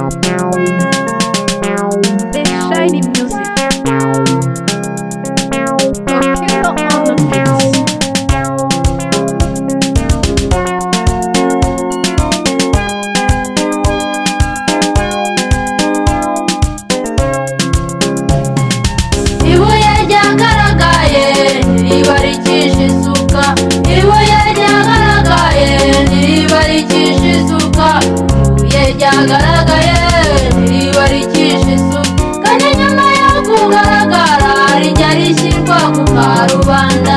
The Shiny Music. Orquesta on the mix. Ibuye ryagaragaye ntiribarikisha isuka, ibuye ryagaragaye ntiribarikisha isuka, ibuye ryagaragaye ntiribarikisha isuka, kandi nyuma yo kugaragara rijya rishyirwa ku karubanda.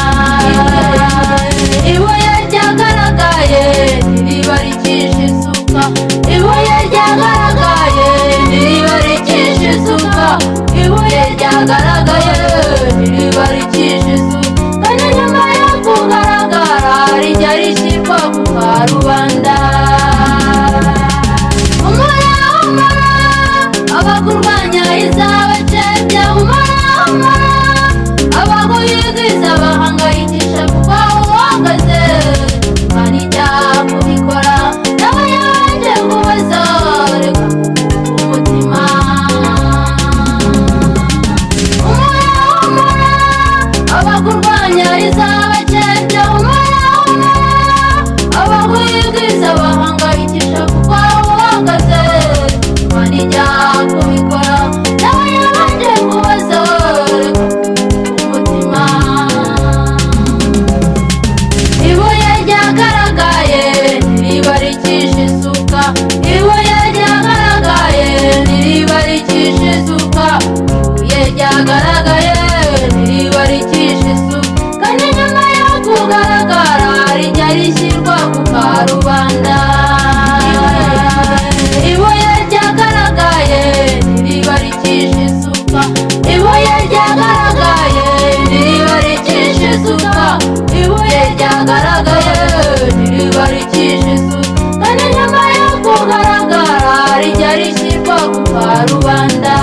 Ibuye ryagaragaye ntiribarikisha isuka, ibuye ryagaragaye ntiribarikisha isuka, ibuye ryagaragaye ntiribarikisha isuka, kandi nyuma yo kugaragara rijya rishyirwa ku karubanda. Humura humura abakurwanya izabacebya, humura humura abaguhigiza bahangayikisha kuko aho uhagaze Imana ijya kubikora, nawe yabanje kubaza reka umutima. Humura humura abakurwanya izabacebya, humura humura abaguhigiza bahangayikisha kuko aho uhagaze Imana ijya kubikora, nawe yabanje kubaza reka umutima. Ibuye ryagaragaye ntiribarikisha isuka, ibuye ryagaragaye ntiribarikisha isuka, ibuye ryagaragaye ntiribarikisha isuka, kandi nyuma yo kugaragara rijya rishyirwa ku karubanda. Ibuye ryagaragaye ntiribarikisha isuka, ibuye ryagaragaye ntiribarikisha isuka, ibuye ryagaragaye ntiribarikisha isuka, kandi nyuma yo kugaragara rijya rishyirwa ku karubanda.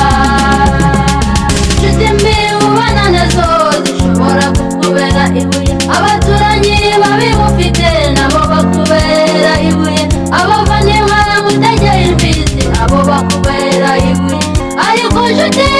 Inshuti mbi ubana nazo zishobora kukubera ibuye, abaturanyi babi ufite nabo bakubera ibuye, abavandimwe mutegera imbizi nabo bakubera ibuye, ariko inshuti